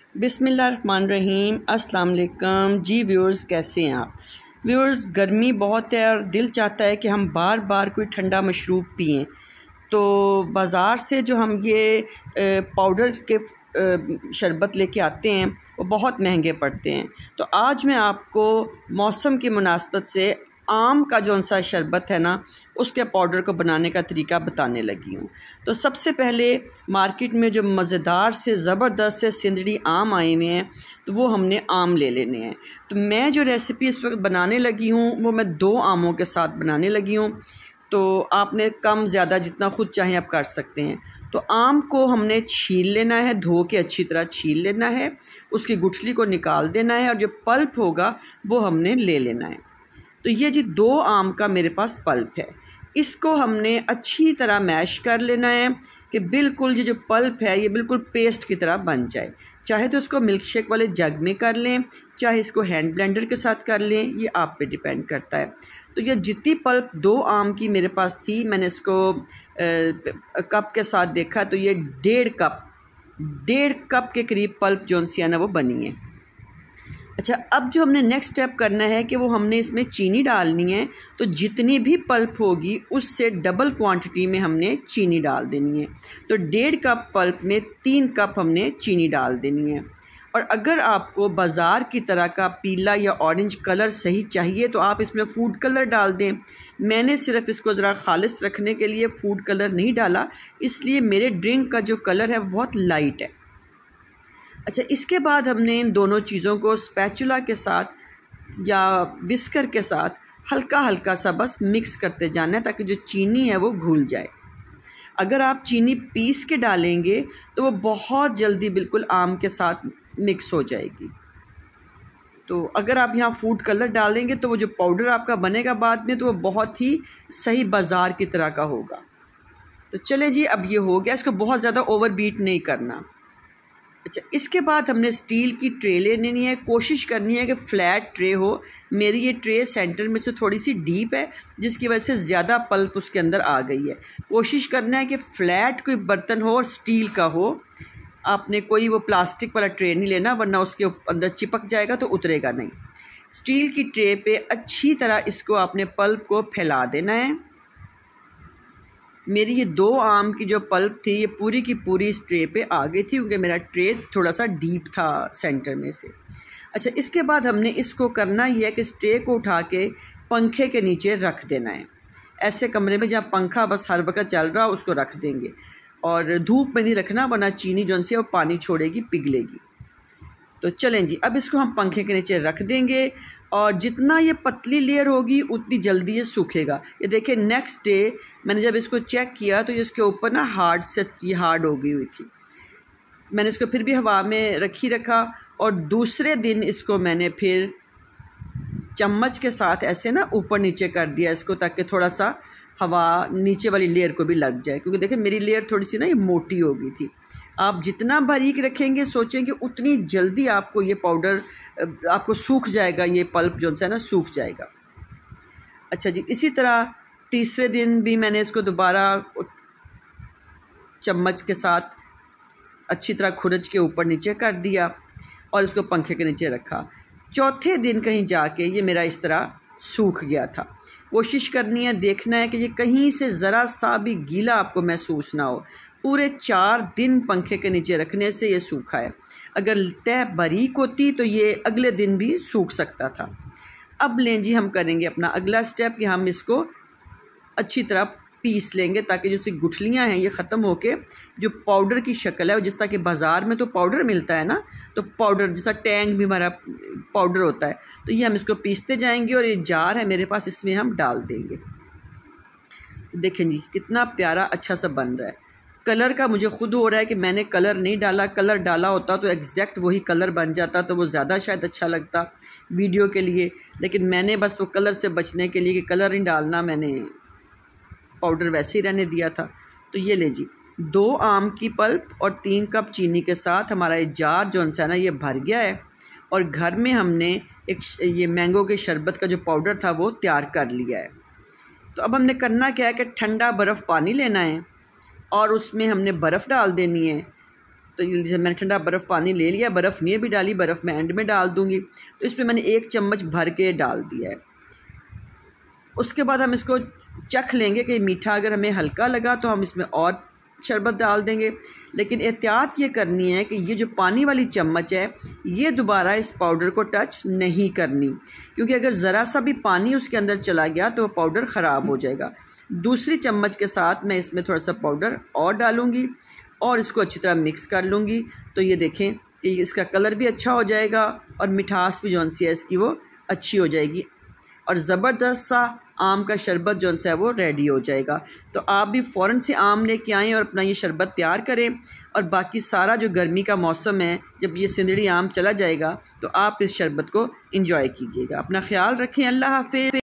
बिस्मिल्लाहिर्रहमानिर्रहीम। अस्सलाम वालेकुम जी व्यूअर्स, कैसे हैं आप व्यूअर्स। गर्मी बहुत है और दिल चाहता है कि हम बार बार कोई ठंडा मशरूब पिएं। तो बाज़ार से जो हम ये पाउडर के शरबत लेके आते हैं वो बहुत महंगे पड़ते हैं। तो आज मैं आपको मौसम की मुनासबत से आम का जौन सा शरबत है ना, उसके पाउडर को बनाने का तरीका बताने लगी हूँ। तो सबसे पहले मार्केट में जो मज़ेदार से ज़बरदस्त से सिंदड़ी आम आए हुए हैं, तो वो हमने आम ले लेने हैं। तो मैं जो रेसिपी इस वक्त बनाने लगी हूँ वो मैं 2 आमों के साथ बनाने लगी हूँ। तो आपने कम ज़्यादा जितना खुद चाहें आप कर सकते हैं। तो आम को हमने छील लेना है, धो के अच्छी तरह छील लेना है, उसकी गुठली को निकाल देना है और जो पल्प होगा वो हमने ले लेना है। तो ये जी 2 आम का मेरे पास पल्प है, इसको हमने अच्छी तरह मैश कर लेना है कि बिल्कुल ये जो पल्प है ये बिल्कुल पेस्ट की तरह बन जाए। चाहे तो इसको मिल्क शेक वाले जग में कर लें, चाहे इसको हैंड ब्लेंडर के साथ कर लें, ये आप पे डिपेंड करता है। तो ये जितनी पल्प 2 आम की मेरे पास थी, मैंने इसको कप के साथ देखा तो ये 1.5 कप के करीब पल्प जो सी है ना वो बनी है। अच्छा, अब जो हमने नेक्स्ट स्टेप करना है कि वो हमने इसमें चीनी डालनी है। तो जितनी भी पल्प होगी उससे डबल क्वांटिटी में हमने चीनी डाल देनी है। तो 1.5 कप पल्प में 3 कप हमने चीनी डाल देनी है। और अगर आपको बाज़ार की तरह का पीला या ऑरेंज कलर सही चाहिए तो आप इसमें फूड कलर डाल दें। मैंने सिर्फ इसको ज़रा खालिस रखने के लिए फूड कलर नहीं डाला, इसलिए मेरे ड्रिंक का जो कलर है वो बहुत लाइट है। अच्छा, इसके बाद हमने इन दोनों चीज़ों को स्पैचुला के साथ या विस्कर के साथ हल्का हल्का सा बस मिक्स करते जाना है ताकि जो चीनी है वो घुल जाए। अगर आप चीनी पीस के डालेंगे तो वो बहुत जल्दी बिल्कुल आम के साथ मिक्स हो जाएगी। तो अगर आप यहाँ फूड कलर डालेंगे तो वो जो पाउडर आपका बनेगा बाद में तो वो बहुत ही सही बाज़ार की तरह का होगा। तो चलें जी, अब ये हो गया, इसको बहुत ज़्यादा ओवर बीट नहीं करना। अच्छा, इसके बाद हमने स्टील की ट्रे लेनी है। कोशिश करनी है कि फ़्लैट ट्रे हो। मेरी ये ट्रे सेंटर में से थोड़ी सी डीप है जिसकी वजह से ज़्यादा पल्प उसके अंदर आ गई है। कोशिश करना है कि फ़्लैट कोई बर्तन हो और स्टील का हो। आपने कोई वो प्लास्टिक वाला ट्रे नहीं लेना, वरना उसके अंदर चिपक जाएगा तो उतरेगा नहीं। स्टील की ट्रे पे अच्छी तरह इसको आपने पल्प को फैला देना है। मेरी ये 2 आम की जो पल्प थी ये पूरी की पूरी इस ट्रे पे आ गई थी क्योंकि मेरा ट्रे थोड़ा सा डीप था सेंटर में से। अच्छा, इसके बाद हमने इसको करना ही है कि इस ट्रे को उठा के पंखे के नीचे रख देना है। ऐसे कमरे में जहाँ पंखा बस हर वक्त चल रहा हो उसको रख देंगे, और धूप में नहीं रखना वरना चीनी जो सी है वो पानी छोड़ेगी, पिघलेगी। तो चलें जी, अब इसको हम पंखे के नीचे रख देंगे और जितना ये पतली लेयर होगी उतनी जल्दी ये सूखेगा। ये देखिए, नेक्स्ट डे मैंने जब इसको चेक किया तो ये इसके ऊपर ना हार्ड हो गई हुई थी। मैंने इसको फिर भी हवा में रखा और दूसरे दिन इसको मैंने फिर चम्मच के साथ ऐसे ना ऊपर नीचे कर दिया इसको, ताकि थोड़ा सा हवा नीचे वाली लेयर को भी लग जाए। क्योंकि देखिए मेरी लेयर थोड़ी सी ना ये मोटी हो गई थी। आप जितना बारीक रखेंगे सोचें कि उतनी जल्दी आपको ये पाउडर आपको सूख जाएगा, ये पल्प जो है ना सूख जाएगा। अच्छा जी, इसी तरह तीसरे दिन भी मैंने इसको दोबारा चम्मच के साथ अच्छी तरह खुरच के ऊपर नीचे कर दिया और इसको पंखे के नीचे रखा। चौथे दिन कहीं जाके ये मेरा इस तरह सूख गया था। कोशिश करनी है, देखना है कि ये कहीं से ज़रा सा भी गीला आपको महसूस ना हो। पूरे 4 दिन पंखे के नीचे रखने से ये सूखा है। अगर तह बारीक होती तो ये अगले दिन भी सूख सकता था। अब लें जी, हम करेंगे अपना अगला स्टेप कि हम इसको अच्छी तरह पीस लेंगे ताकि जो सी गुठलियाँ हैं ये ख़त्म होके जो पाउडर की शक्ल है, जिस तरह कि बाज़ार में तो पाउडर मिलता है ना, तो पाउडर जैसा टैंग भी हमारा पाउडर होता है, तो ये हम इसको पीसते जाएंगे। और ये जार है मेरे पास, इसमें हम डाल देंगे। देखें जी कितना प्यारा अच्छा सा बन रहा है। कलर का मुझे खुद हो रहा है कि मैंने कलर नहीं डाला, कलर डाला होता तो एग्जैक्ट वही कलर बन जाता, तो वो ज़्यादा शायद अच्छा लगता वीडियो के लिए। लेकिन मैंने बस वो कलर से बचने के लिए कि कलर नहीं डालना, मैंने पाउडर वैसे ही रहने दिया था। तो ये ले जी, 2 आम की पल्प और 3 कप चीनी के साथ हमारा ये जार जो है ना ये भर गया है। और घर में हमने एक ये मैंगो के शरबत का जो पाउडर था वो तैयार कर लिया है। तो अब हमने करना क्या है कि ठंडा बर्फ़ पानी लेना है और उसमें हमने बर्फ़ डाल देनी है। तो जैसे मैंने ठंडा बर्फ़ पानी ले लिया, बर्फ़ नहीं भी डाली, बर्फ़ मैं एंड में डाल दूँगी। तो इसमें मैंने 1 चम्मच भर के डाल दिया है। उसके बाद हम इसको चख लेंगे कि मीठा अगर हमें हल्का लगा तो हम इसमें और शरबत डाल देंगे। लेकिन एहतियात ये करनी है कि ये जो पानी वाली चम्मच है ये दोबारा इस पाउडर को टच नहीं करनी, क्योंकि अगर ज़रा सा भी पानी उसके अंदर चला गया तो वो पाउडर ख़राब हो जाएगा। दूसरी चम्मच के साथ मैं इसमें थोड़ा सा पाउडर और डालूँगी और इसको अच्छी तरह मिक्स कर लूँगी। तो ये देखें कि इसका कलर भी अच्छा हो जाएगा और मिठास भी जौन सी है इसकी वो अच्छी हो जाएगी और ज़बरदस्त सा आम का शरबत जो है वो रेडी हो जाएगा। तो आप भी फ़ौरन से आम लेके आएँ और अपना ये शरबत तैयार करें। और बाकी सारा जो गर्मी का मौसम है, जब ये सिंदड़ी आम चला जाएगा तो आप इस शरबत को इंजॉय कीजिएगा। अपना ख्याल रखें। अल्लाह हाफ़िज़।